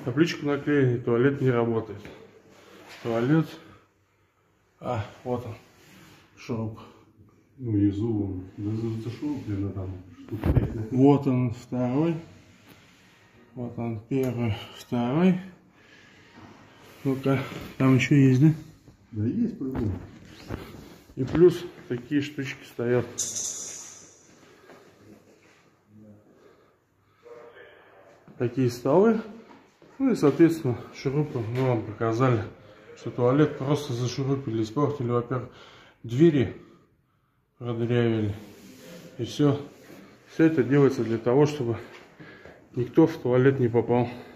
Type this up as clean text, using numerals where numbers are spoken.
Табличку наклеили, туалет не работает. Туалет. А, вот он. Шуруп. Внизу он зашел, наверное, там штук 5. Вот он второй. Вот он первый, второй. Ну-ка, там еще есть, да? Да есть по-любому. И плюс такие штучки стоят. Такие столы. Ну и, соответственно, шурупы мы вам показали, что туалет просто зашурупили, испортили, во-первых, двери продырявили. И все. Все это делается для того, чтобы никто в туалет не попал.